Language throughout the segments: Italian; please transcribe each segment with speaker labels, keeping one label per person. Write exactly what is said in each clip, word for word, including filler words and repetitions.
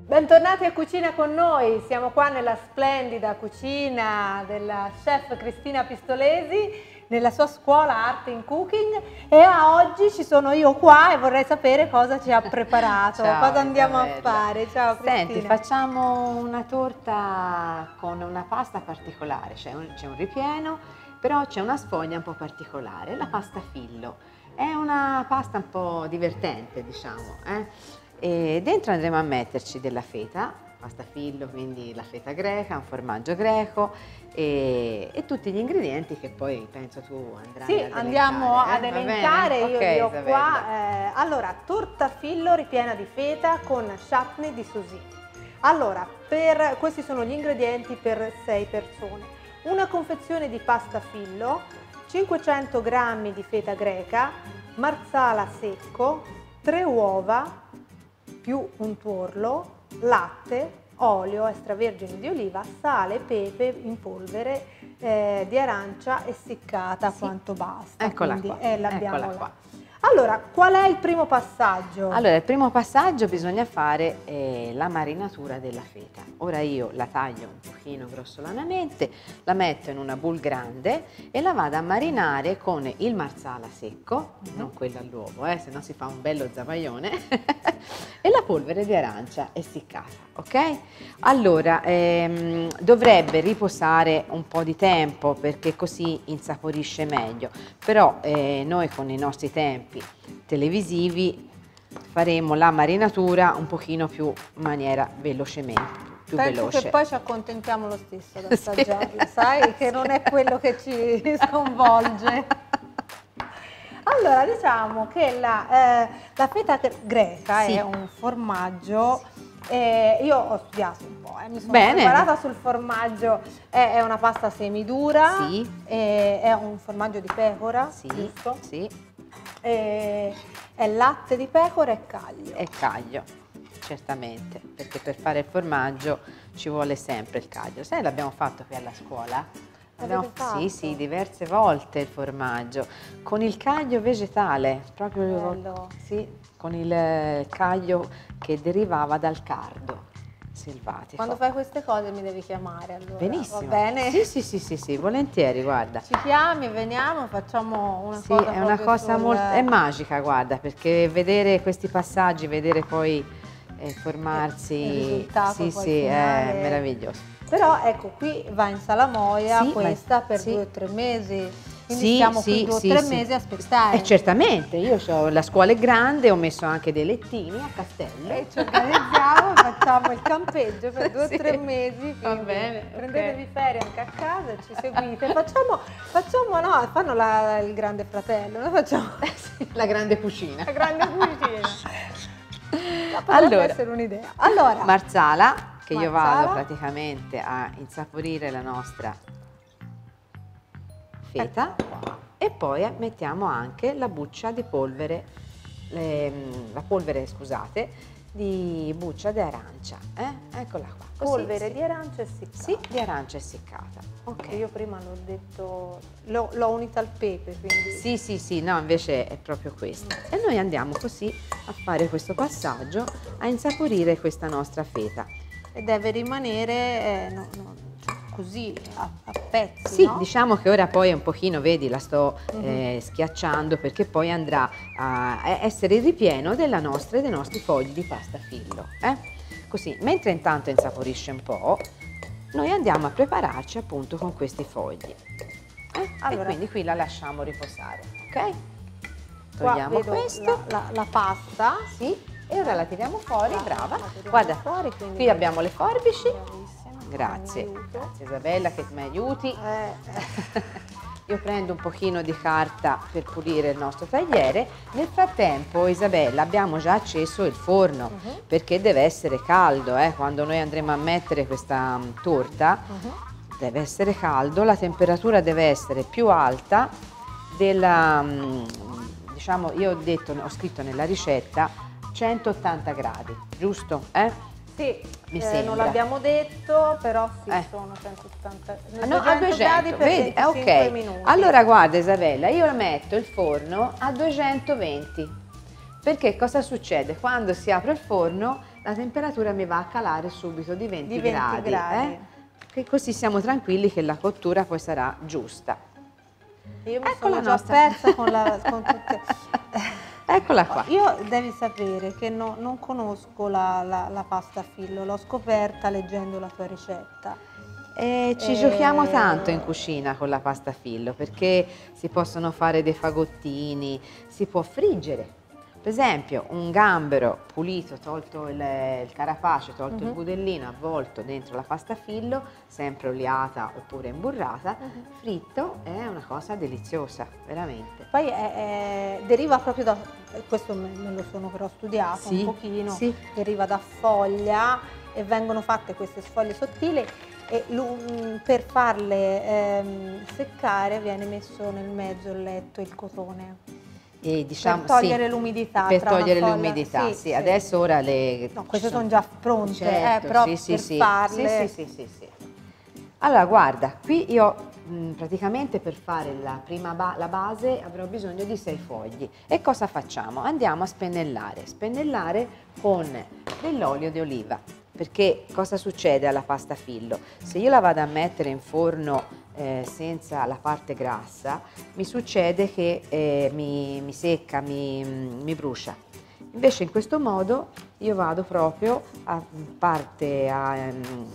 Speaker 1: Bentornati a Cucina con noi, siamo qua nella splendida cucina della chef Cristina Pistolesi, nella sua scuola Art in Cooking, e a oggi ci sono io qua e vorrei sapere cosa ci ha preparato,
Speaker 2: Ciao,
Speaker 1: cosa andiamo
Speaker 2: Isabella.
Speaker 1: a fare. Ciao Cristina.
Speaker 2: Senti, facciamo una torta con una pasta particolare, c'è un, c'è un ripieno, però c'è una sfoglia un po' particolare, la pasta fillo. È una pasta un po' divertente, diciamo, eh? E dentro andremo a metterci della feta, pasta fillo, quindi la feta greca, un formaggio greco e, e tutti gli ingredienti che poi penso tu andrai
Speaker 1: sì,
Speaker 2: ad elencare.
Speaker 1: andiamo
Speaker 2: eh?
Speaker 1: ad elencare, io
Speaker 2: Okay,
Speaker 1: li ho
Speaker 2: Isabella.
Speaker 1: qua. Eh, allora, torta fillo ripiena di feta con chutney di Suzy. Allora, per, questi sono gli ingredienti per sei persone. Una confezione di pasta fillo, cinquecento grammi di feta greca, marsala secco, tre uova, più un tuorlo, latte, olio extravergine di oliva, sale, pepe in polvere eh, di arancia essiccata sì. Quanto basta.
Speaker 2: Eccola
Speaker 1: quindi,
Speaker 2: qua.
Speaker 1: Eh, l'abbiamo
Speaker 2: Eccola
Speaker 1: là.
Speaker 2: qua.
Speaker 1: Allora, qual è il primo passaggio?
Speaker 2: Allora, il primo passaggio bisogna fare eh, la marinatura della feta. Ora io la taglio un pochino grossolanamente, la metto in una bowl grande e la vado a marinare con il marsala secco, mm-hmm. non quello all'uovo, eh, se no si fa un bello zabaione, e la polvere di arancia essiccata, ok? Allora, ehm, dovrebbe riposare un po' di tempo perché così insaporisce meglio, però eh, noi con i nostri tempi televisivi faremo la marinatura un pochino più in maniera velocemente, più
Speaker 1: Penso
Speaker 2: veloce.
Speaker 1: che poi ci accontentiamo lo stesso ad assaggiarla, sì. Sai che non è quello che ci sconvolge. Allora, diciamo che la, eh, la feta greca sì. è un formaggio, eh, io ho studiato un po', eh, mi sono Bene. preparata sul formaggio, è, è una pasta semidura, sì. è, è un formaggio di pecora,
Speaker 2: sì.
Speaker 1: giusto?
Speaker 2: Sì.
Speaker 1: E è latte di pecora e caglio.
Speaker 2: E caglio, certamente, perché per fare il formaggio ci vuole sempre il caglio. Sai, l'abbiamo fatto qui alla scuola? Abbiamo, sì, sì, diverse volte il formaggio, con il caglio vegetale, proprio
Speaker 1: Bello.
Speaker 2: Sì, con il caglio che derivava dal cardo selvatico.
Speaker 1: Quando fai queste cose mi devi chiamare allora.
Speaker 2: Benissimo.
Speaker 1: Va bene?
Speaker 2: Sì, sì, sì, sì, sì, volentieri, guarda.
Speaker 1: Ci chiami, veniamo, facciamo una
Speaker 2: sì,
Speaker 1: cosa
Speaker 2: è una cosa
Speaker 1: sul...
Speaker 2: molto, è magica, guarda, perché vedere questi passaggi, vedere poi eh, formarsi,
Speaker 1: il risultato
Speaker 2: sì,
Speaker 1: poi
Speaker 2: sì,
Speaker 1: finale.
Speaker 2: È meraviglioso.
Speaker 1: Però ecco, qui va in salamoia,
Speaker 2: sì,
Speaker 1: questa
Speaker 2: ma,
Speaker 1: per
Speaker 2: sì.
Speaker 1: due o tre mesi. Quindi
Speaker 2: sì,
Speaker 1: stiamo
Speaker 2: sì,
Speaker 1: qui due o
Speaker 2: sì,
Speaker 1: tre
Speaker 2: sì.
Speaker 1: mesi a aspettare.
Speaker 2: Eh, certamente, io ho la scuola è grande, ho messo anche dei lettini a castello.
Speaker 1: E ci organizziamo, facciamo il campeggio per due o
Speaker 2: sì.
Speaker 1: tre mesi.
Speaker 2: Va bene.
Speaker 1: Prendetevi
Speaker 2: Okay.
Speaker 1: ferie anche a casa e ci seguite. Facciamo, facciamo no, fanno la, il grande fratello, noi facciamo
Speaker 2: la grande cucina.
Speaker 1: La grande cucina. Potrebbe
Speaker 2: allora,
Speaker 1: essere un'idea. Allora,
Speaker 2: marsala, che
Speaker 1: marsala.
Speaker 2: io vado praticamente a insaporire la nostra feta.
Speaker 1: Ecco.
Speaker 2: E poi mettiamo anche la buccia di polvere, ehm, la polvere, scusate, di buccia di arancia. Eh? Eccola qua. Così,
Speaker 1: polvere
Speaker 2: sì.
Speaker 1: di arancia essiccata.
Speaker 2: Sì, di arancia essiccata. Ok.
Speaker 1: Io prima l'ho detto, l'ho unita al pepe, quindi...
Speaker 2: Sì, sì, sì, no, invece è proprio questo. Mm. E noi andiamo così a fare questo passaggio, a insaporire questa nostra feta.
Speaker 1: E deve rimanere... Eh, no, no. Così a, a pezzi,
Speaker 2: sì,
Speaker 1: no?
Speaker 2: Diciamo che ora poi un pochino, vedi, la sto mm-hmm. eh, schiacciando perché poi andrà a essere il ripieno della nostra, dei nostri fogli di pasta fillo, eh? Così, mentre intanto insaporisce un po', noi andiamo a prepararci appunto con questi fogli, eh? Allora, e quindi qui la lasciamo riposare, ok? Togliamo questo,
Speaker 1: la, la, la pasta,
Speaker 2: sì, e ora la tiriamo fuori,
Speaker 1: la,
Speaker 2: brava,
Speaker 1: la
Speaker 2: guarda,
Speaker 1: fuori,
Speaker 2: qui abbiamo le forbici.
Speaker 1: Bravissima.
Speaker 2: Grazie, grazie Isabella che mi aiuti.
Speaker 1: Eh.
Speaker 2: Io prendo un pochino di carta per pulire il nostro tagliere. Nel frattempo, Isabella, abbiamo già acceso il forno uh-huh. perché deve essere caldo, eh? Quando noi andremo a mettere questa um, torta uh-huh. deve essere caldo, la temperatura deve essere più alta della, um, diciamo, io ho detto, ho scritto nella ricetta centottanta gradi, giusto? Eh?
Speaker 1: Sì,
Speaker 2: mi
Speaker 1: eh,
Speaker 2: sembra.
Speaker 1: Non l'abbiamo detto, però sì,
Speaker 2: eh.
Speaker 1: sono centottanta
Speaker 2: no, a duecento
Speaker 1: gradi per
Speaker 2: vedi?
Speaker 1: venticinque
Speaker 2: Ok.
Speaker 1: minuti.
Speaker 2: Allora guarda Isabella, io metto il forno a duecentoventi, perché cosa succede? Quando si apre il forno la temperatura mi va a calare subito di venti,
Speaker 1: Di venti
Speaker 2: gradi,
Speaker 1: gradi.
Speaker 2: eh? Che così siamo tranquilli che la cottura poi sarà giusta.
Speaker 1: Io mi
Speaker 2: Ecco
Speaker 1: sono
Speaker 2: la
Speaker 1: già
Speaker 2: nostra.
Speaker 1: persa con, la, con tutte...
Speaker 2: Eccola qua.
Speaker 1: Io devi sapere che no- non conosco la, la- la pasta a fillo, l'ho scoperta leggendo la tua ricetta.
Speaker 2: E ci
Speaker 1: Eh,
Speaker 2: giochiamo tanto in cucina con la pasta a fillo perché si possono fare dei fagottini, si può friggere. Per esempio un gambero pulito, tolto il, il carapace, tolto il
Speaker 1: Mhm.
Speaker 2: budellino, avvolto dentro la pasta a fillo, sempre oliata oppure imburrata,
Speaker 1: Mhm.
Speaker 2: fritto, è una cosa deliziosa, veramente.
Speaker 1: Poi è- è- deriva proprio da, questo me, me lo sono però studiato
Speaker 2: Sì,
Speaker 1: un pochino,
Speaker 2: sì.
Speaker 1: deriva da foglia e vengono fatte queste sfoglie sottili e lu- per farle ehm, seccare viene messo nel mezzo il letto il cotone.
Speaker 2: E diciamo,
Speaker 1: Per togliere
Speaker 2: sì,
Speaker 1: l'umidità.
Speaker 2: per
Speaker 1: tra una
Speaker 2: togliere
Speaker 1: foglia-
Speaker 2: l'umidità,
Speaker 1: sì,
Speaker 2: sì,
Speaker 1: sì.
Speaker 2: adesso ora le...
Speaker 1: No, queste
Speaker 2: ci
Speaker 1: sono già pronte,
Speaker 2: certo,
Speaker 1: eh, però
Speaker 2: sì, sì,
Speaker 1: per
Speaker 2: sì.
Speaker 1: farle...
Speaker 2: Sì, sì, sì, sì, sì. Allora, guarda, qui io mh, praticamente per fare la prima ba- la base avrò bisogno di sei fogli. E cosa facciamo? Andiamo a spennellare, spennellare con dell'olio di oliva. Perché cosa succede alla pasta a fillo? Se io la vado a mettere in forno eh, senza la parte grassa, mi succede che eh, mi, mi secca, mi, mi brucia. Invece in questo modo io vado proprio a parte a, a,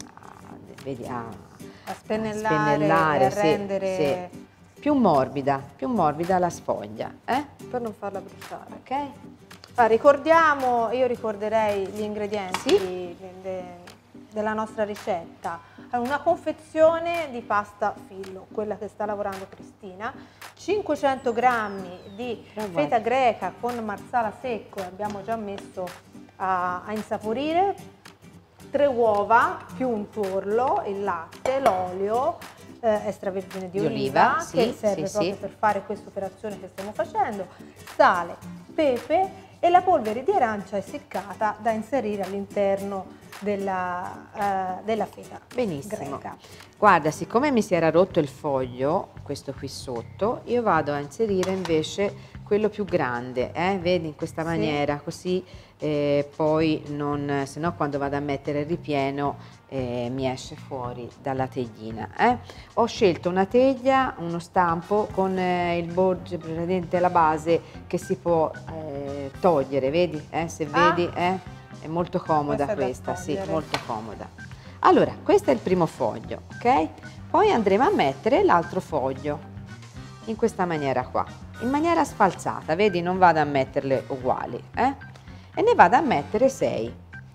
Speaker 2: vedi, a,
Speaker 1: a spennellare,
Speaker 2: a spennellare,
Speaker 1: e a
Speaker 2: sì,
Speaker 1: rendere...
Speaker 2: sì. Più morbida, più morbida la sfoglia, eh?
Speaker 1: per non farla bruciare.
Speaker 2: Ok?
Speaker 1: Ah, ricordiamo, io ricorderei gli ingredienti
Speaker 2: Sì.
Speaker 1: de- de- della nostra ricetta. Allora, una confezione di pasta fillo, quella che sta lavorando Cristina, cinquecento grammi di
Speaker 2: Brava.
Speaker 1: feta greca con marsala secco, abbiamo già messo a, a insaporire, tre uova più un tuorlo, il latte, l'olio, eh, extravergine di,
Speaker 2: Di
Speaker 1: oliva,
Speaker 2: oliva, sì,
Speaker 1: che serve
Speaker 2: sì,
Speaker 1: proprio
Speaker 2: sì.
Speaker 1: per fare questa operazione che stiamo facendo, sale, pepe e la polvere di arancia essiccata da inserire all'interno della, eh, della feta
Speaker 2: Benissimo.
Speaker 1: greca.
Speaker 2: Guarda, siccome mi si era rotto il foglio, questo qui sotto, io vado a inserire invece quello più grande, eh? Vedi, in questa
Speaker 1: Sì.
Speaker 2: maniera, così eh, poi non, se no quando vado a mettere il ripieno eh, mi esce fuori dalla teglina. Eh? Ho scelto una teglia, uno stampo con eh, il bordo, praticamente la base che si può eh, togliere, vedi? Eh? Se
Speaker 1: Ah.
Speaker 2: vedi, eh? È molto comoda
Speaker 1: Questa è da
Speaker 2: questa, sì,
Speaker 1: togliere.
Speaker 2: molto comoda. Allora, questo è il primo foglio, ok? Poi andremo a mettere l'altro foglio in questa maniera qua, in maniera sfalsata, vedi? Non vado a metterle uguali, eh? E ne vado a mettere sei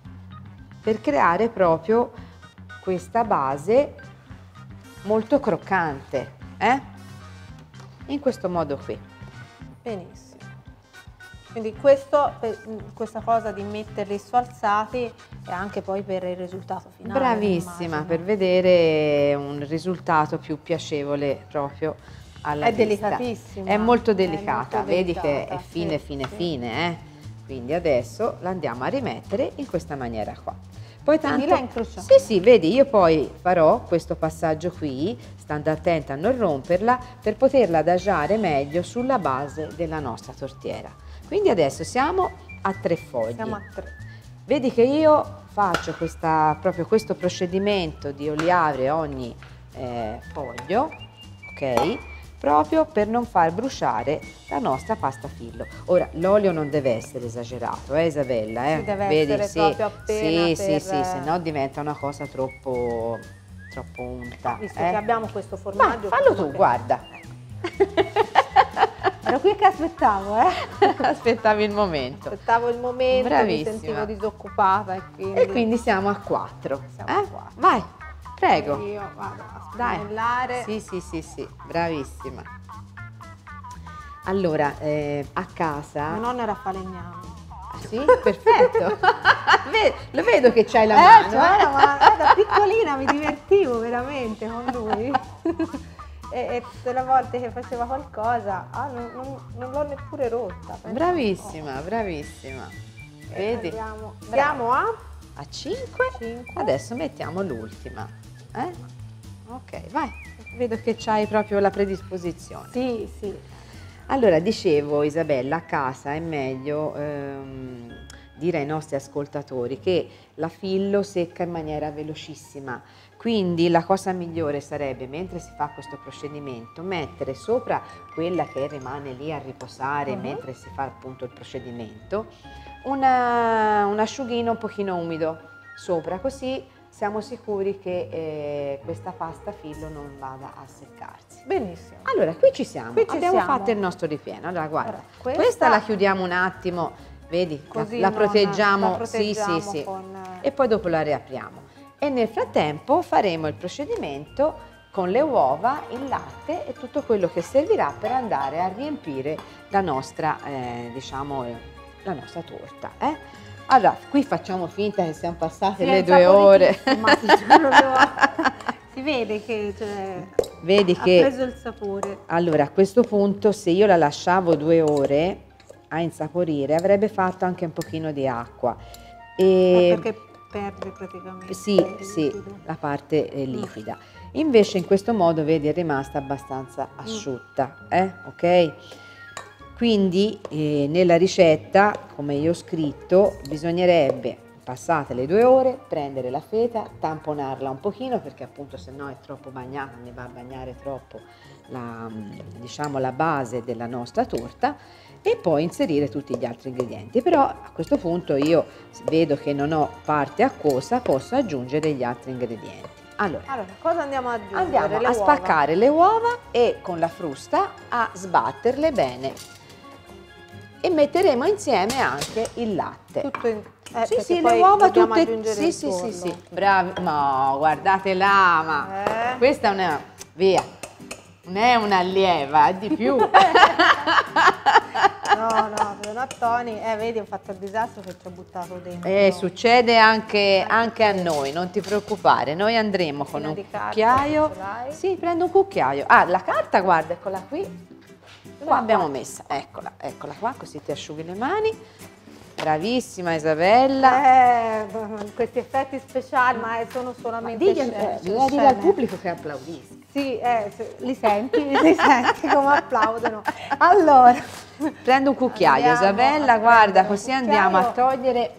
Speaker 2: per creare proprio questa base molto croccante, eh? In questo modo qui.
Speaker 1: Benissimo. Quindi questo, per- questa cosa di metterli sfalsati è anche poi per il risultato finale.
Speaker 2: Bravissima,
Speaker 1: immagino.
Speaker 2: per vedere un risultato più piacevole proprio alla
Speaker 1: È
Speaker 2: vista.
Speaker 1: delicatissima.
Speaker 2: È molto
Speaker 1: È
Speaker 2: delicata,
Speaker 1: molto
Speaker 2: vedi che
Speaker 1: delicata,
Speaker 2: è fine,
Speaker 1: sì,
Speaker 2: fine,
Speaker 1: sì.
Speaker 2: fine, eh? Quindi adesso la andiamo a rimettere in questa maniera qua. Poi
Speaker 1: Quindi
Speaker 2: tanto,
Speaker 1: la incrociamo.
Speaker 2: sì, sì, vedi, io poi farò questo passaggio qui, stando attenta a non romperla, per poterla adagiare meglio sulla base della nostra tortiera. Quindi adesso siamo a tre fogli.
Speaker 1: Siamo a tre.
Speaker 2: Vedi che io faccio questa, proprio questo procedimento di oliare ogni eh, foglio, ok? Proprio per non far bruciare la nostra pasta fillo. Ora, l'olio non deve essere esagerato, eh Isabella? Eh?
Speaker 1: Sì, deve
Speaker 2: Vedi?
Speaker 1: essere
Speaker 2: Sì,
Speaker 1: proprio appena
Speaker 2: sì, sì,
Speaker 1: per-
Speaker 2: sì, se no diventa una cosa troppo, troppo unta.
Speaker 1: Visto
Speaker 2: eh.
Speaker 1: che abbiamo questo
Speaker 2: Vai,
Speaker 1: formaggio.
Speaker 2: fallo tu,
Speaker 1: comunque-
Speaker 2: guarda.
Speaker 1: Ero qui che aspettavo, eh.
Speaker 2: Aspettavi il momento.
Speaker 1: Aspettavo il momento, mi
Speaker 2: Bravissima.
Speaker 1: sentivo disoccupata e quindi...
Speaker 2: E quindi siamo a quattro.
Speaker 1: Siamo
Speaker 2: eh?
Speaker 1: a quattro.
Speaker 2: Vai, prego.
Speaker 1: Io vado a
Speaker 2: Dai.
Speaker 1: spennellare.
Speaker 2: Sì, sì, sì, sì, bravissima. Allora, eh, a casa...
Speaker 1: Mio nonno era falegname.
Speaker 2: Ah, sì? Perfetto. Ve- Lo vedo che c'hai la
Speaker 1: Eh,
Speaker 2: mano.
Speaker 1: cioè,
Speaker 2: eh.
Speaker 1: ma eh, da piccolina mi divertivo veramente con lui. e, e tutte le volte che faceva qualcosa, ah, non, non- non l'ho neppure rotta. pensa un po'.
Speaker 2: Bravissima, bravissima.
Speaker 1: E
Speaker 2: Vedi?
Speaker 1: Andiamo,
Speaker 2: Brava.
Speaker 1: andiamo a
Speaker 2: A cinque.
Speaker 1: cinque.
Speaker 2: Adesso mettiamo l'ultima. Eh? Ok, vai. Vedo che c'hai proprio la predisposizione.
Speaker 1: Sì, sì.
Speaker 2: Allora, dicevo Isabella, a casa è meglio ehm, dire ai nostri ascoltatori che la fillo secca in maniera velocissima, quindi la cosa migliore sarebbe, mentre si fa questo procedimento, mettere sopra quella che rimane lì a riposare uh-huh. mentre si fa appunto il procedimento, una, un asciughino un pochino umido sopra, così siamo sicuri che eh, questa pasta fillo non vada a seccarsi.
Speaker 1: Benissimo.
Speaker 2: Allora, qui ci siamo,
Speaker 1: qui ci
Speaker 2: abbiamo
Speaker 1: siamo.
Speaker 2: fatto il nostro ripieno. Allora, guarda, allora, questa... questa la chiudiamo un attimo, vedi,
Speaker 1: così
Speaker 2: la, la, proteggiamo,
Speaker 1: la proteggiamo,
Speaker 2: sì, sì, sì,
Speaker 1: con...
Speaker 2: e poi dopo la riapriamo. E nel frattempo faremo il procedimento con le uova, il latte e tutto quello che servirà per andare a riempire la nostra, eh, diciamo, la nostra torta. Eh? Allora, qui facciamo finta che siano passate
Speaker 1: sì,
Speaker 2: le due ore.
Speaker 1: Ma si, si vede che, cioè,
Speaker 2: vedi
Speaker 1: ha
Speaker 2: che,
Speaker 1: preso il sapore.
Speaker 2: Allora, a questo punto, se io la lasciavo due ore a insaporire, avrebbe fatto anche un pochino di acqua. E
Speaker 1: eh, perché perde praticamente
Speaker 2: sì,
Speaker 1: il
Speaker 2: sì,
Speaker 1: liquido.
Speaker 2: la parte eh, liquida. Invece in questo modo, vedi, è rimasta abbastanza asciutta, eh? Ok? Quindi eh, nella ricetta, come io ho scritto, bisognerebbe, passate le due ore, prendere la feta, tamponarla un pochino, perché appunto se no è troppo bagnata, ne va a bagnare troppo la, diciamo, la base della nostra torta, e poi inserire tutti gli altri ingredienti. Però a questo punto io vedo che non ho parte acquosa, posso aggiungere gli altri ingredienti. Allora,
Speaker 1: allora cosa andiamo ad aggiungere?
Speaker 2: Andiamo
Speaker 1: le
Speaker 2: a
Speaker 1: uova.
Speaker 2: spaccare le uova e con la frusta a sbatterle bene. E metteremo insieme anche il latte.
Speaker 1: Tutto in, eh,
Speaker 2: sì, sì, le uova tutte. Sì, sì,
Speaker 1: sì,
Speaker 2: sì, sì, bravi. No, guardate là, ma
Speaker 1: eh.
Speaker 2: questa è una, via, non è un'allieva, è di più.
Speaker 1: No, no, Donattoni, eh, vedi, ho fatto il disastro che ci ho buttato dentro.
Speaker 2: Eh, succede anche, anche a noi, non ti preoccupare. Noi andremo con un cucchiaio. Sì, prendo un cucchiaio. Ah, la carta, guarda, eccola qui. Qua abbiamo messa, eccola, eccola qua, così ti asciughi le mani. Bravissima Isabella.
Speaker 1: Eh, questi effetti speciali, ma sono solamente
Speaker 2: ma digli, eh, bisogna dire al pubblico che applaudisca.
Speaker 1: Sì, eh, li senti, li senti come applaudono. Allora,
Speaker 2: prendo un cucchiaio, Isabella, guarda, così andiamo a togliere.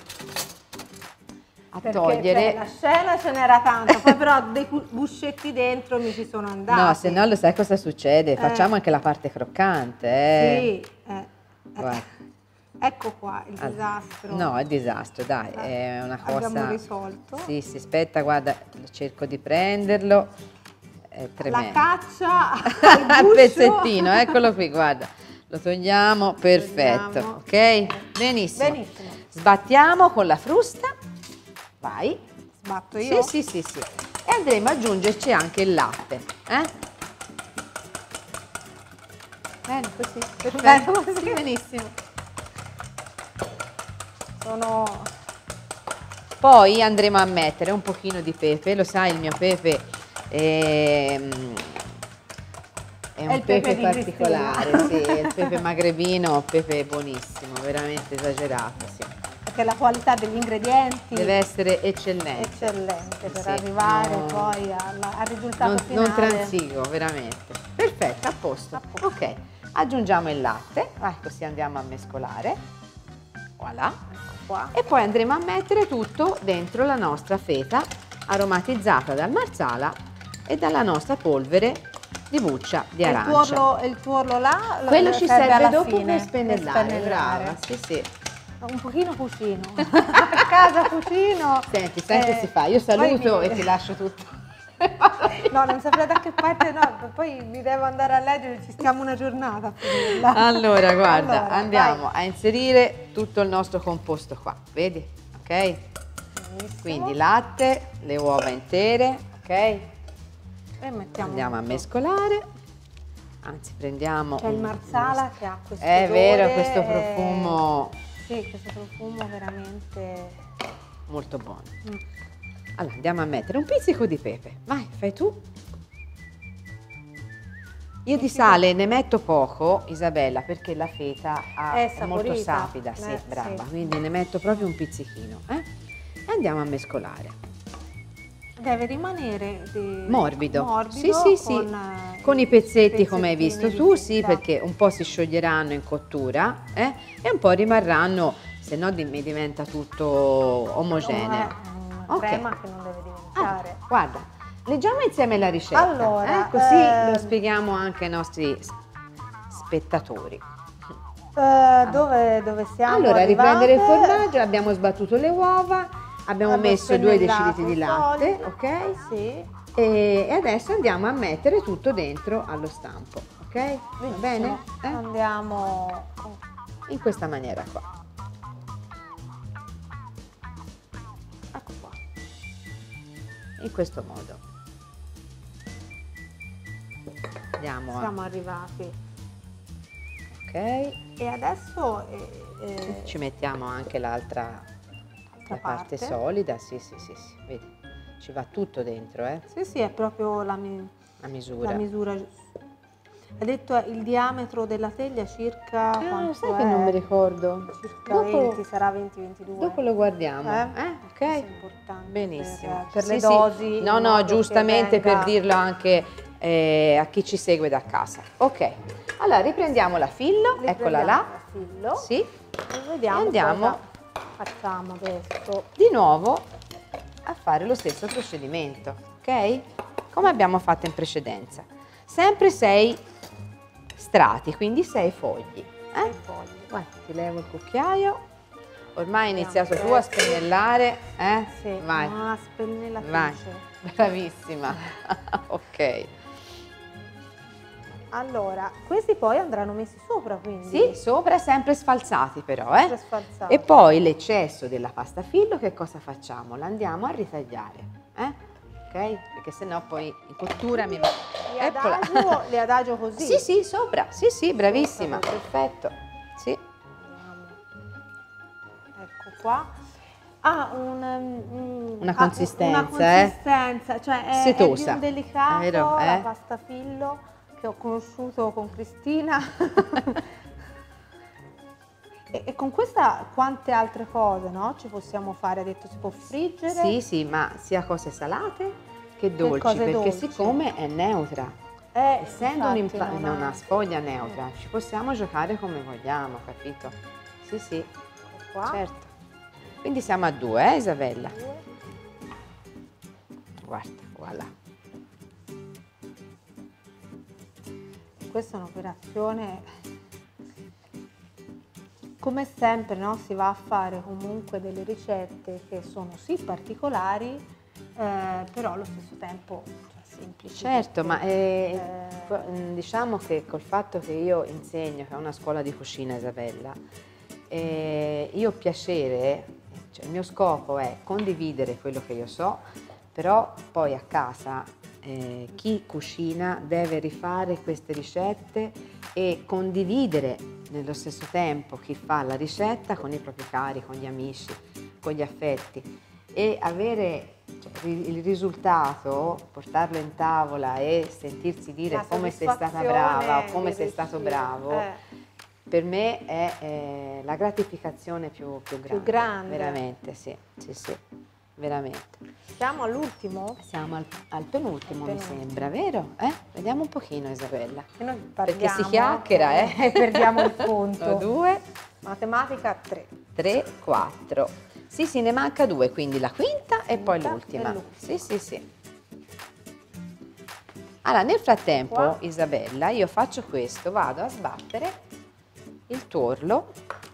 Speaker 2: A
Speaker 1: perché,
Speaker 2: togliere.
Speaker 1: Cioè, la scena ce n'era tanta, poi però dei buscetti dentro mi ci sono andati.
Speaker 2: No, se no lo sai cosa succede?
Speaker 1: Eh.
Speaker 2: Facciamo anche la parte croccante. Eh.
Speaker 1: Sì, eh. eh. Ecco qua il disastro.
Speaker 2: No, è disastro, dai, è una cosa.
Speaker 1: Abbiamo risolto.
Speaker 2: Sì, sì, aspetta, guarda, cerco di prenderlo. È tremendo.
Speaker 1: La caccia
Speaker 2: al pezzettino, eccolo qui, guarda. Lo togliamo, perfetto, togliamo. Ok? Benissimo.
Speaker 1: Benissimo.
Speaker 2: Sbattiamo con la frusta. Vai.
Speaker 1: Sbatto io?
Speaker 2: Sì, sì, sì, sì. E andremo ad aggiungerci anche il latte. Eh?
Speaker 1: Bene, così.
Speaker 2: Perfetto, così, benissimo.
Speaker 1: Sono...
Speaker 2: Poi andremo a mettere un pochino di pepe. Lo sai, il mio pepe è, è un
Speaker 1: è
Speaker 2: pepe,
Speaker 1: pepe
Speaker 2: particolare. Sì, il pepe magrebino, pepe buonissimo, veramente esagerato, sì.
Speaker 1: Che la qualità degli ingredienti
Speaker 2: deve essere eccellente,
Speaker 1: eccellente per
Speaker 2: sì,
Speaker 1: arrivare
Speaker 2: no,
Speaker 1: poi al, al risultato
Speaker 2: non,
Speaker 1: finale.
Speaker 2: Non transigo, veramente. Perfetto, a posto. a posto. Ok, aggiungiamo il latte, ah, così andiamo a mescolare. Voilà.
Speaker 1: Ecco qua.
Speaker 2: E poi andremo a mettere tutto dentro la nostra feta aromatizzata dal marsala e dalla nostra polvere di buccia di arancia.
Speaker 1: Il tuorlo, il tuorlo là?
Speaker 2: Quello ci serve dopo
Speaker 1: fine,
Speaker 2: per spennellare,
Speaker 1: per spennellare.
Speaker 2: brava, sì sì.
Speaker 1: Un pochino cucino, a casa cucino.
Speaker 2: Senti, sai eh, che si fa? Io saluto e ti lascio tutto.
Speaker 1: No, non saprei da che parte, no, poi mi devo andare a leggere, ci stiamo una giornata a finirla.
Speaker 2: Allora, guarda,
Speaker 1: allora,
Speaker 2: andiamo
Speaker 1: vai.
Speaker 2: a inserire tutto il nostro composto qua, vedi? Ok?
Speaker 1: Benissimo.
Speaker 2: Quindi latte, le uova intere, ok?
Speaker 1: E mettiamo
Speaker 2: andiamo a mescolare. Anzi, prendiamo...
Speaker 1: C'è il marsala che ha questo
Speaker 2: È
Speaker 1: odore,
Speaker 2: vero, questo profumo...
Speaker 1: Sì, questo profumo veramente...
Speaker 2: molto buono.
Speaker 1: Mm.
Speaker 2: Allora, andiamo a mettere un pizzico di pepe. Vai, fai tu. Io di sale ne metto poco, Isabella, perché la feta ha, è, è molto sapida, sì, eh, brava. Sì. Quindi ne metto proprio un pizzichino. Eh? E andiamo a mescolare.
Speaker 1: Deve rimanere di...
Speaker 2: morbido.
Speaker 1: morbido,
Speaker 2: sì, sì,
Speaker 1: con,
Speaker 2: sì. Con i pezzetti come hai visto tu,
Speaker 1: feta.
Speaker 2: Sì, perché un po' si scioglieranno in cottura eh? E un po' rimarranno se no di- mi diventa tutto omogeneo.
Speaker 1: Una
Speaker 2: Ok.
Speaker 1: crema che non deve diventare.
Speaker 2: Ah, guarda, leggiamo insieme la ricetta,
Speaker 1: Allora,
Speaker 2: eh? Così
Speaker 1: ehm,
Speaker 2: lo spieghiamo anche ai nostri s- spettatori.
Speaker 1: Eh, dove, dove siamo
Speaker 2: Allora, riprendere il
Speaker 1: arrivate?
Speaker 2: formaggio, abbiamo sbattuto le uova, abbiamo
Speaker 1: Abbiamo
Speaker 2: messo due
Speaker 1: spenellato
Speaker 2: decilitri di latte,
Speaker 1: solido.
Speaker 2: ok?
Speaker 1: Sì.
Speaker 2: E, e adesso andiamo a mettere tutto dentro allo stampo, ok? Va
Speaker 1: Benissimo.
Speaker 2: bene? Eh?
Speaker 1: Andiamo.
Speaker 2: In questa maniera qua.
Speaker 1: Ecco qua.
Speaker 2: In questo modo. Andiamo a...
Speaker 1: Siamo arrivati.
Speaker 2: Ok.
Speaker 1: E adesso eh, eh,
Speaker 2: Ci mettiamo anche l'altra la parte
Speaker 1: parte.
Speaker 2: solida, sì, sì, sì, sì, vedi, ci va tutto dentro, eh,
Speaker 1: sì, sì, è proprio la, mi-
Speaker 2: la misura.
Speaker 1: la misura giusta. Hai detto il diametro della teglia circa
Speaker 2: Ah,
Speaker 1: quanto
Speaker 2: sai
Speaker 1: è?
Speaker 2: che non mi ricordo.
Speaker 1: Circa
Speaker 2: Dopo-
Speaker 1: venti, sarà venti ventidue.
Speaker 2: Dopo lo guardiamo,
Speaker 1: Eh?
Speaker 2: eh?
Speaker 1: Questo è
Speaker 2: Ok?
Speaker 1: importante
Speaker 2: Benissimo.
Speaker 1: per, per
Speaker 2: Sì,
Speaker 1: le
Speaker 2: sì.
Speaker 1: dosi.
Speaker 2: No,
Speaker 1: in
Speaker 2: no,
Speaker 1: modo che
Speaker 2: giustamente
Speaker 1: venga-
Speaker 2: per dirlo anche eh, a chi ci segue da casa. Ok, allora riprendiamo la fillo, eccola là.
Speaker 1: Riprendiamo il filo.
Speaker 2: Sì,
Speaker 1: E vediamo
Speaker 2: E andiamo.
Speaker 1: cosa facciamo adesso.
Speaker 2: di nuovo a fare lo stesso procedimento, ok? Come abbiamo fatto in precedenza. Sempre sei strati, quindi sei fogli. Eh?
Speaker 1: I fogli.
Speaker 2: Guarda, ti levo il cucchiaio. Ormai hai
Speaker 1: Vediamo
Speaker 2: iniziato tu a
Speaker 1: questo.
Speaker 2: spennellare, eh?
Speaker 1: Sì,
Speaker 2: Vai,
Speaker 1: una spennellatrice.
Speaker 2: vai, bravissima. Ok.
Speaker 1: Allora, questi poi andranno messi sopra, quindi.
Speaker 2: Sì, sopra sempre sfalzati però,
Speaker 1: Sempre
Speaker 2: eh?
Speaker 1: sfalzati.
Speaker 2: E poi l'eccesso della pasta fillo che cosa facciamo? L'andiamo a ritagliare, eh? Ok? Perché sennò poi in cottura mi va...
Speaker 1: Li
Speaker 2: Eccola.
Speaker 1: adagio, li adagio così.
Speaker 2: Sì, sì, sopra, sì, sì, bravissima,
Speaker 1: Sopra così.
Speaker 2: perfetto. Sì.
Speaker 1: Vediamo. Ecco qua. Ha un, um,
Speaker 2: Una
Speaker 1: ha
Speaker 2: consistenza,
Speaker 1: una
Speaker 2: eh?
Speaker 1: consistenza, cioè è, è di
Speaker 2: Setosa,
Speaker 1: un delicato,
Speaker 2: è vero,
Speaker 1: la
Speaker 2: eh?
Speaker 1: pasta fillo che ho conosciuto con Cristina. e, e con questa quante altre cose, no? Ci possiamo fare, ha detto si può friggere.
Speaker 2: Sì, sì, ma sia cose salate che dolci,
Speaker 1: cose
Speaker 2: perché
Speaker 1: dolci.
Speaker 2: siccome è neutra,
Speaker 1: Eh,
Speaker 2: essendo
Speaker 1: infatti
Speaker 2: un'impa-
Speaker 1: non
Speaker 2: una
Speaker 1: ha-
Speaker 2: sfoglia neutra, ci possiamo giocare come vogliamo, capito? Sì, sì,
Speaker 1: Ecco qua.
Speaker 2: certo. Quindi siamo a due, eh Isabella?
Speaker 1: Due.
Speaker 2: Guarda, voilà.
Speaker 1: Questa è un'operazione, come sempre, no? Si va a fare comunque delle ricette che sono sì particolari, eh, però allo stesso tempo cioè, semplici.
Speaker 2: Certo,
Speaker 1: perché,
Speaker 2: ma eh,
Speaker 1: eh,
Speaker 2: co- mm, diciamo che col fatto che io insegno, che è una scuola di cucina Isabella, eh, io ho piacere, cioè il mio scopo è condividere quello che io so, però poi a casa eh, chi cucina deve rifare queste ricette e condividere nello stesso tempo chi fa la ricetta con i propri cari, con gli amici, con gli affetti e avere cioè, ri- il risultato, portarlo in tavola e sentirsi dire
Speaker 1: la
Speaker 2: come sei stata
Speaker 1: soddisfazione
Speaker 2: brava o come
Speaker 1: di
Speaker 2: sei stato
Speaker 1: riuscire,
Speaker 2: bravo,
Speaker 1: eh.
Speaker 2: per me è eh, la gratificazione più, più grande.
Speaker 1: grande.
Speaker 2: Veramente, sì, sì, sì, veramente.
Speaker 1: Siamo all'ultimo?
Speaker 2: Siamo al, al penultimo,
Speaker 1: Al
Speaker 2: mi
Speaker 1: penultimo.
Speaker 2: sembra, vero? Eh? Vediamo un pochino Isabella.
Speaker 1: E noi
Speaker 2: Perché
Speaker 1: parliamo,
Speaker 2: si chiacchiera, eh?
Speaker 1: E perdiamo il
Speaker 2: Uno,
Speaker 1: conto.
Speaker 2: due,
Speaker 1: Matematica tre.
Speaker 2: tre, quattro. Sì, sì, ne manca due, quindi la quinta e poi
Speaker 1: Quinta
Speaker 2: l'ultima.
Speaker 1: e l'ultima.
Speaker 2: Sì, sì, sì. Allora, nel frattempo,
Speaker 1: Qua.
Speaker 2: Isabella, io faccio questo, vado a sbattere il tuorlo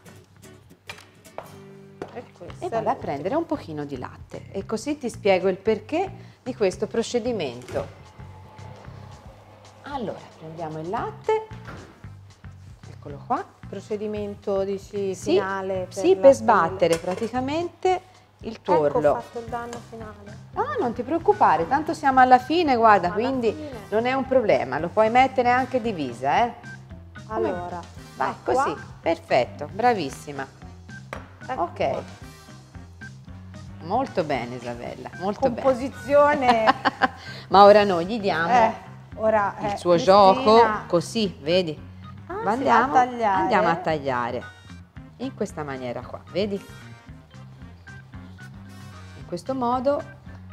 Speaker 1: E, questo
Speaker 2: e
Speaker 1: è
Speaker 2: vado a
Speaker 1: l'ultimo.
Speaker 2: prendere un pochino di latte e così ti spiego il perché di questo procedimento. Allora, prendiamo il latte, eccolo qua.
Speaker 1: Procedimento, dici,
Speaker 2: Sì,
Speaker 1: finale?
Speaker 2: sì,
Speaker 1: la
Speaker 2: per sbattere praticamente il
Speaker 1: Ecco, ho
Speaker 2: tuorlo.
Speaker 1: fatto il danno finale.
Speaker 2: No, non ti preoccupare, tanto siamo alla fine, guarda,
Speaker 1: Alla
Speaker 2: quindi
Speaker 1: fine.
Speaker 2: non è un problema, lo puoi mettere anche divisa, eh. Come-
Speaker 1: Allora,
Speaker 2: Vai,
Speaker 1: acqua.
Speaker 2: così, perfetto, bravissima.
Speaker 1: Ecco
Speaker 2: Ok.
Speaker 1: qua.
Speaker 2: Molto bene Isabella, molto bene.
Speaker 1: Composizione.
Speaker 2: Ma ora noi gli diamo
Speaker 1: eh, ora,
Speaker 2: il
Speaker 1: eh,
Speaker 2: suo
Speaker 1: Cristina-
Speaker 2: gioco, così, vedi?
Speaker 1: Ah,
Speaker 2: Ma
Speaker 1: si va a
Speaker 2: andiamo,
Speaker 1: tagliare.
Speaker 2: andiamo a tagliare in questa maniera qua, vedi? In questo modo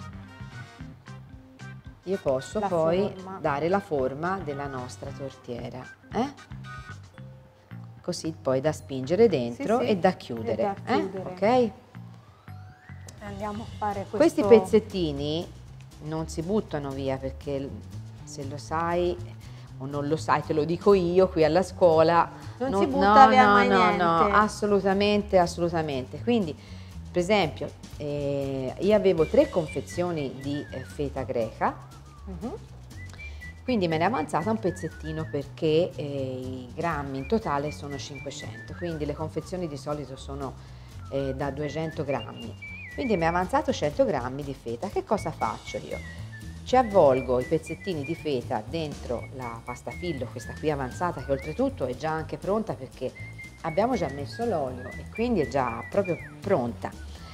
Speaker 2: io posso
Speaker 1: La
Speaker 2: poi
Speaker 1: forma.
Speaker 2: dare la forma della nostra tortiera, eh? così poi da spingere dentro
Speaker 1: Sì, sì,
Speaker 2: e da chiudere,
Speaker 1: e da
Speaker 2: eh?
Speaker 1: chiudere.
Speaker 2: Ok?
Speaker 1: Andiamo a fare questo.
Speaker 2: Questi pezzettini non si buttano via, perché se lo sai o non lo sai, te lo dico io qui alla scuola,
Speaker 1: Non si butta
Speaker 2: no,
Speaker 1: via
Speaker 2: no,
Speaker 1: mai
Speaker 2: no,
Speaker 1: niente.
Speaker 2: no, assolutamente, assolutamente. Quindi, per esempio, eh, io avevo tre confezioni di eh, feta greca,
Speaker 1: Mhm.
Speaker 2: quindi me ne è avanzata un pezzettino perché eh, i grammi in totale sono cinquecento, quindi le confezioni di solito sono eh, da duecento grammi. Quindi mi è avanzato cento grammi di feta. Che cosa faccio io? Ci avvolgo i pezzettini di feta dentro la pasta fillo, questa qui avanzata, che oltretutto è già anche pronta perché abbiamo già messo l'olio e quindi è già proprio pronta.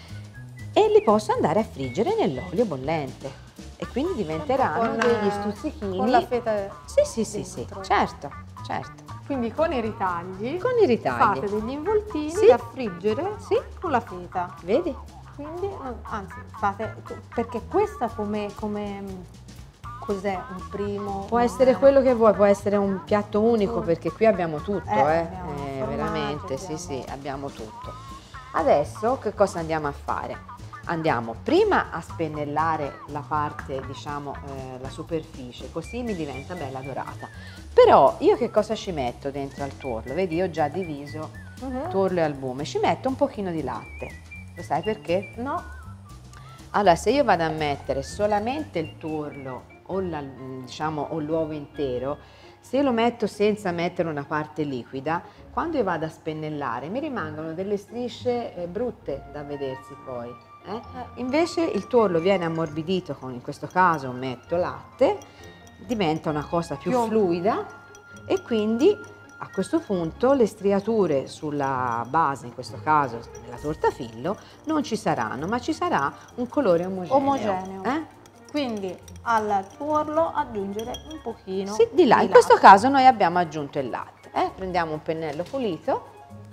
Speaker 2: E li posso andare a friggere nell'olio bollente e quindi diventeranno
Speaker 1: Con,
Speaker 2: degli
Speaker 1: eh,
Speaker 2: stuzzichini.
Speaker 1: Con la feta
Speaker 2: Sì, sì, sì, sì,
Speaker 1: dentro.
Speaker 2: certo, certo.
Speaker 1: Quindi con i ritagli,
Speaker 2: Con i ritagli.
Speaker 1: fate degli involtini
Speaker 2: Sì.
Speaker 1: da friggere
Speaker 2: Sì.
Speaker 1: con la feta.
Speaker 2: Vedi?
Speaker 1: Quindi, non- anzi, fate, perché questa come, come cos'è? Un primo?
Speaker 2: Può
Speaker 1: un-
Speaker 2: essere quello che vuoi, può essere un piatto unico,
Speaker 1: Un-
Speaker 2: perché qui abbiamo tutto,
Speaker 1: Eh,
Speaker 2: eh,
Speaker 1: abbiamo
Speaker 2: eh,
Speaker 1: formaggio,
Speaker 2: veramente, sì,
Speaker 1: abbiamo-
Speaker 2: sì, abbiamo tutto. Adesso che cosa andiamo a fare? Andiamo prima a spennellare la parte, diciamo, eh, la superficie, così mi diventa bella dorata. Però io che cosa ci metto dentro al tuorlo? Vedi, io ho già diviso
Speaker 1: Mhm.
Speaker 2: tuorlo e albume, ci metto un pochino di latte. Lo sai perché?
Speaker 1: No?
Speaker 2: Allora, se io vado a mettere solamente il tuorlo o, la- diciamo, o l'uovo intero, se io lo metto senza mettere una parte liquida, quando io vado a spennellare mi rimangono delle strisce eh, brutte da vedersi poi. eh. Invece il tuorlo viene ammorbidito con, in questo caso metto latte, diventa una cosa più
Speaker 1: Più-
Speaker 2: fluida e quindi a questo punto le striature sulla base, in questo caso della torta fillo, non ci saranno, ma ci sarà un colore omogeneo.
Speaker 1: Omogeneo.
Speaker 2: Eh?
Speaker 1: Quindi al tuorlo aggiungere un pochino
Speaker 2: Sì, di là. In questo caso noi abbiamo aggiunto il latte. eh? Prendiamo un pennello pulito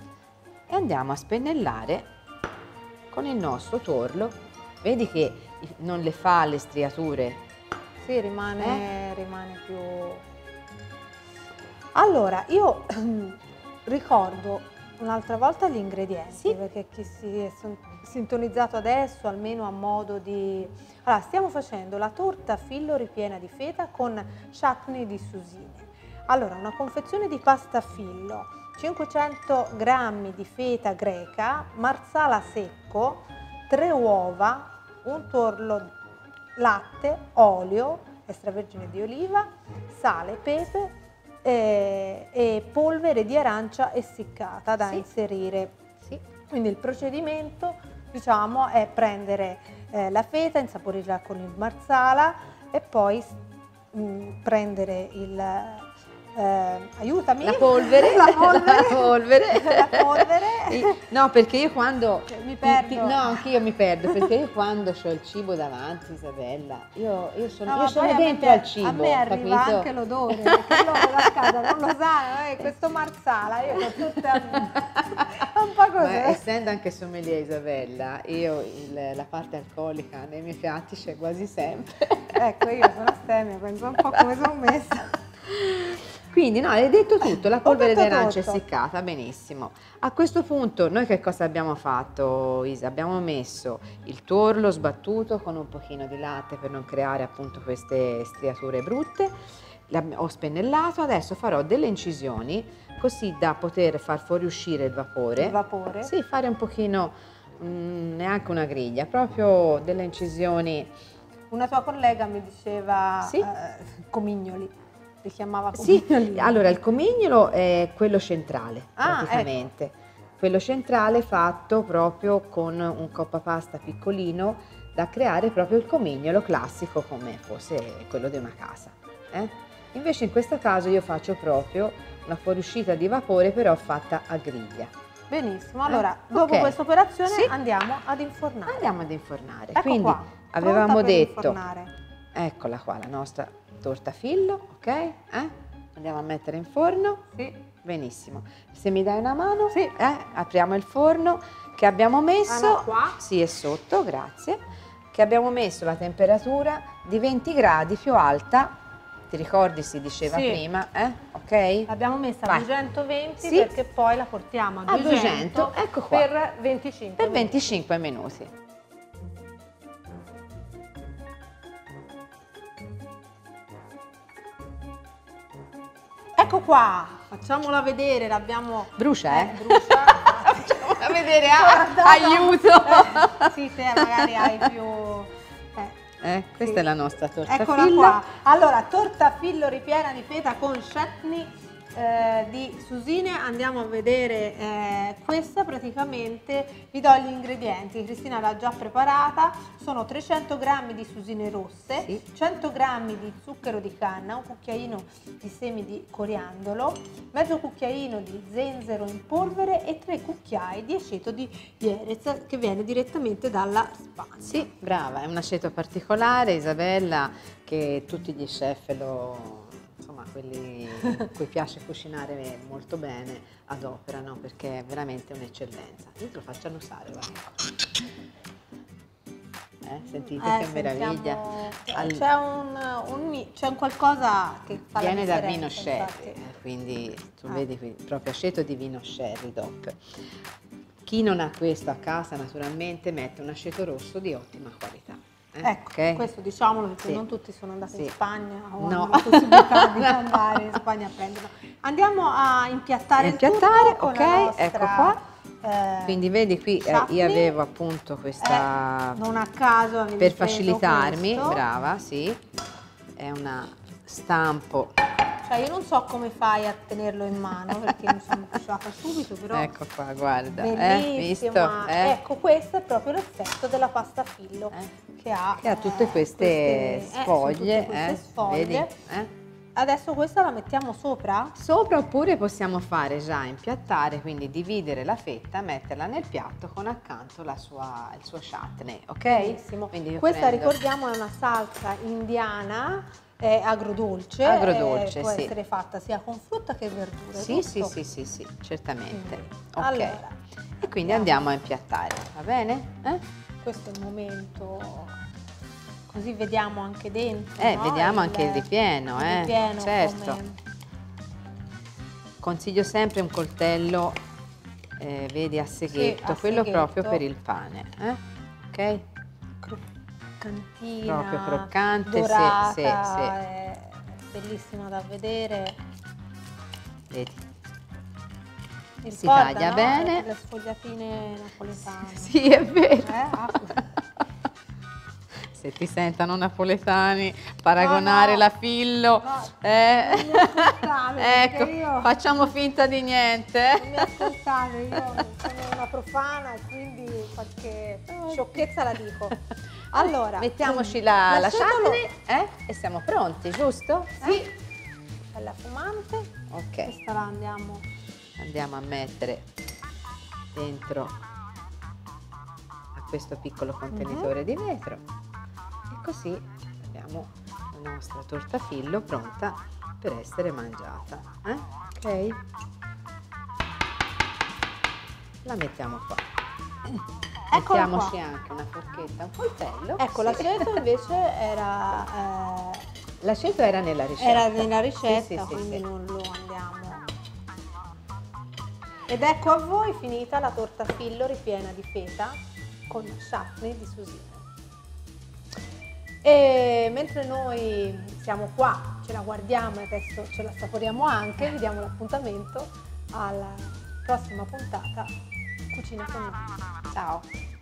Speaker 2: e andiamo a spennellare con il nostro tuorlo. Vedi che non le fa le striature?
Speaker 1: Sì, rimane, rimane più... Allora, io ricordo un'altra volta gli ingredienti,
Speaker 2: Sì.
Speaker 1: perché chi si è son- sintonizzato adesso, almeno a modo di... Allora, stiamo facendo la torta fillo ripiena di feta con chutney di susine. Allora, una confezione di pasta fillo, cinquecento grammi di feta greca, marsala secco, tre uova, un tuorlo, latte, olio, extravergine di oliva, sale, pepe e, e polvere di arancia essiccata da
Speaker 2: Sì.
Speaker 1: inserire.
Speaker 2: Sì.
Speaker 1: Quindi il procedimento, diciamo, è prendere eh, la feta, insaporirla con il marsala e poi mh, prendere il... Eh, aiutami!
Speaker 2: La polvere,
Speaker 1: la polvere,
Speaker 2: la polvere.
Speaker 1: la polvere.
Speaker 2: No, perché io quando
Speaker 1: Mi perdo.
Speaker 2: no, anch'io mi perdo, perché io quando ho il cibo davanti, Isabella, io, io sono,
Speaker 1: No,
Speaker 2: io
Speaker 1: ma
Speaker 2: sono
Speaker 1: poi a me
Speaker 2: dentro
Speaker 1: pi-
Speaker 2: al cibo,
Speaker 1: a me arriva
Speaker 2: capito?
Speaker 1: anche l'odore, perché loro da casa non lo sanno, eh, questo marsala, io ho tutta un po'
Speaker 2: Ma
Speaker 1: così.
Speaker 2: essendo anche sommelier, Isabella, io il- la parte alcolica nei miei piatti c'è quasi sempre.
Speaker 1: Ecco, io sono astemia, penso un po' come sono messa.
Speaker 2: Quindi no, hai detto tutto, la polvere
Speaker 1: detto
Speaker 2: d'arancia
Speaker 1: tutto.
Speaker 2: essiccata, benissimo. A questo punto noi che cosa abbiamo fatto, Isa? Abbiamo messo il tuorlo sbattuto con un pochino di latte per non creare appunto queste striature brutte, L'ab- ho spennellato, adesso farò delle incisioni così da poter far fuoriuscire il vapore.
Speaker 1: Il vapore?
Speaker 2: Sì, fare un pochino, mm, neanche una griglia, proprio delle incisioni.
Speaker 1: Una tua collega mi diceva
Speaker 2: Sì.
Speaker 1: eh, comignoli, li chiamava
Speaker 2: Sì,
Speaker 1: comignoli.
Speaker 2: allora il comignolo è quello centrale,
Speaker 1: Ah,
Speaker 2: praticamente. Quello centrale fatto proprio con un coppapasta piccolino da creare proprio il comignolo classico come fosse quello di una casa. eh. Invece in questo caso io faccio proprio una fuoriuscita di vapore però fatta a griglia.
Speaker 1: Benissimo, allora
Speaker 2: Eh,
Speaker 1: dopo
Speaker 2: ok.
Speaker 1: questa operazione
Speaker 2: Sì.
Speaker 1: andiamo ad infornare.
Speaker 2: Andiamo ad infornare.
Speaker 1: Ecco
Speaker 2: Quindi
Speaker 1: qua,
Speaker 2: avevamo
Speaker 1: pronta per
Speaker 2: detto,
Speaker 1: infornare.
Speaker 2: eccola qua la nostra torta fillo, ok? Eh? Andiamo a mettere in forno.
Speaker 1: Sì.
Speaker 2: Benissimo. Se mi dai una mano,
Speaker 1: Sì.
Speaker 2: eh, apriamo il forno che abbiamo messo.
Speaker 1: Ah, no, qua?
Speaker 2: Sì, è sotto, grazie. Che abbiamo messo la temperatura di venti gradi più alta ti ricordi si diceva
Speaker 1: Sì.
Speaker 2: prima, eh? Ok?
Speaker 1: L'abbiamo messa
Speaker 2: Vai.
Speaker 1: a duecentoventi
Speaker 2: Sì.
Speaker 1: perché poi la portiamo a
Speaker 2: A
Speaker 1: duecento,
Speaker 2: duecento, ecco qua.
Speaker 1: per venticinque
Speaker 2: Per
Speaker 1: minuti.
Speaker 2: venticinque minuti.
Speaker 1: Ecco qua, facciamola vedere, l'abbiamo...
Speaker 2: Brucia, eh?
Speaker 1: brucia.
Speaker 2: Facciamola vedere, ah,
Speaker 1: Guardate.
Speaker 2: aiuto!
Speaker 1: Eh, sì, te magari hai più... eh.
Speaker 2: Eh, questa
Speaker 1: Sì.
Speaker 2: è la nostra torta
Speaker 1: Eccola
Speaker 2: filla.
Speaker 1: qua. Allora, torta fillo ripiena di feta con chutney eh, di susine. Andiamo a vedere eh, questa. Praticamente vi do gli ingredienti. Cristina l'ha già preparata. Sono trecento grammi di susine rosse,
Speaker 2: Sì.
Speaker 1: cento grammi di zucchero di canna, un cucchiaino di semi di coriandolo, mezzo cucchiaino di zenzero in polvere e tre cucchiai di aceto di Jerez che viene direttamente dalla Spagna.
Speaker 2: Sì, brava, è un aceto particolare, Isabella, che tutti gli chef lo, insomma, quelli a cui piace cucinare molto bene adoperano perché è veramente un'eccellenza. Io te lo faccio annusare, guarda. Eh, sentite
Speaker 1: Eh,
Speaker 2: che meraviglia.
Speaker 1: sentiamo-
Speaker 2: Al-
Speaker 1: C'è un, un- c'è un qualcosa che fa
Speaker 2: Viene
Speaker 1: la
Speaker 2: dal vino
Speaker 1: differenza,
Speaker 2: sherry,
Speaker 1: infatti.
Speaker 2: eh, quindi tu
Speaker 1: Ah.
Speaker 2: vedi qui, proprio aceto di vino sherry D O P. Chi non ha questo a casa naturalmente mette un aceto rosso di ottima qualità. eh,
Speaker 1: Ecco,
Speaker 2: ok?
Speaker 1: questo diciamolo perché
Speaker 2: Sì.
Speaker 1: non tutti sono andati
Speaker 2: Sì.
Speaker 1: in Spagna o
Speaker 2: No.
Speaker 1: hanno la possibilità di andare in Spagna a prenderlo. Andiamo a impiattare,
Speaker 2: Impiattare,
Speaker 1: il tutto con
Speaker 2: ok,
Speaker 1: la nostra,
Speaker 2: ecco qua.
Speaker 1: eh,
Speaker 2: Quindi vedi qui eh,
Speaker 1: chutney.
Speaker 2: io avevo appunto questa,
Speaker 1: Eh, non a caso avevi
Speaker 2: per
Speaker 1: preso
Speaker 2: facilitarmi,
Speaker 1: questo.
Speaker 2: brava, sì, è una stampo,
Speaker 1: Cioè io non so come fai a tenerlo in mano perché mi sono bruciata subito, però
Speaker 2: ecco qua, guarda, eh,
Speaker 1: bellissima.
Speaker 2: visto? Eh?
Speaker 1: Ecco, questo è proprio l'effetto della pasta fillo
Speaker 2: Eh?
Speaker 1: che ha,
Speaker 2: Che ha tutte
Speaker 1: eh,
Speaker 2: queste
Speaker 1: eh, sono
Speaker 2: sfoglie,
Speaker 1: tutte queste
Speaker 2: eh,
Speaker 1: sfoglie.
Speaker 2: vedi? Eh?
Speaker 1: Adesso questa la mettiamo sopra?
Speaker 2: Sopra oppure possiamo fare già impiattare, quindi dividere la fetta, metterla nel piatto con accanto la sua, il suo chutney, ok?
Speaker 1: Benissimo.
Speaker 2: Quindi io
Speaker 1: Questa
Speaker 2: prendo-
Speaker 1: ricordiamo è una salsa indiana, è agrodolce,
Speaker 2: Agrodolce,
Speaker 1: eh, può
Speaker 2: sì.
Speaker 1: essere fatta sia con frutta che verdure.
Speaker 2: Sì, sì,
Speaker 1: giusto?
Speaker 2: sì, sì, sì, certamente.
Speaker 1: Quindi,
Speaker 2: Ok.
Speaker 1: allora,
Speaker 2: E quindi andiamo a impiattare, va bene? Eh?
Speaker 1: questo è il momento, così vediamo anche dentro.
Speaker 2: Eh,
Speaker 1: no?
Speaker 2: vediamo anche il ripieno,
Speaker 1: il
Speaker 2: eh,
Speaker 1: ripieno
Speaker 2: certo.
Speaker 1: come-
Speaker 2: Consiglio sempre un coltello, eh, vedi, a seghetto,
Speaker 1: a
Speaker 2: quello
Speaker 1: seghetto.
Speaker 2: proprio per il pane, eh? Ok?
Speaker 1: croccantina,
Speaker 2: Proprio croccante, sì,
Speaker 1: dorata,
Speaker 2: sì, sì.
Speaker 1: è bellissima da vedere.
Speaker 2: Vedi?
Speaker 1: Mi
Speaker 2: Si
Speaker 1: ricorda,
Speaker 2: taglia
Speaker 1: no?
Speaker 2: bene.
Speaker 1: Le sfogliatine napoletane.
Speaker 2: Sì, è vero.
Speaker 1: Eh? Ah,
Speaker 2: Se ti sentono napoletani, paragonare
Speaker 1: No, no.
Speaker 2: la fillo,
Speaker 1: No,
Speaker 2: eh?
Speaker 1: non mi ascoltate, perché
Speaker 2: Ecco,
Speaker 1: io-
Speaker 2: facciamo finta di niente.
Speaker 1: non mi ascoltate, io sono una profana e quindi qualche sciocchezza la dico. Allora,
Speaker 2: Mettiamoci la, la
Speaker 1: l'aceto
Speaker 2: chutney, eh? E siamo pronti, giusto?
Speaker 1: Sì, bella fumante.
Speaker 2: Ok,
Speaker 1: Questa la andiamo.
Speaker 2: andiamo a mettere dentro a questo piccolo contenitore di vetro e così abbiamo la nostra torta fillo pronta per essere mangiata. Eh? Ok? La mettiamo qua.
Speaker 1: Eccola
Speaker 2: Mettiamoci
Speaker 1: qua.
Speaker 2: anche una forchetta, un coltello.
Speaker 1: Ecco,
Speaker 2: Sì.
Speaker 1: l'aceto invece era, eh,
Speaker 2: L'aceto era nella ricetta.
Speaker 1: era nella ricetta,
Speaker 2: Sì, sì, sì,
Speaker 1: quindi
Speaker 2: sì.
Speaker 1: non lo andiamo. Ed ecco a voi finita la torta fillo ripiena di feta con chutney di susine. E mentre noi siamo qua, ce la guardiamo e adesso ce la saporiamo anche, vi diamo l'appuntamento alla prossima puntata Cucina con noi.
Speaker 2: Ciao.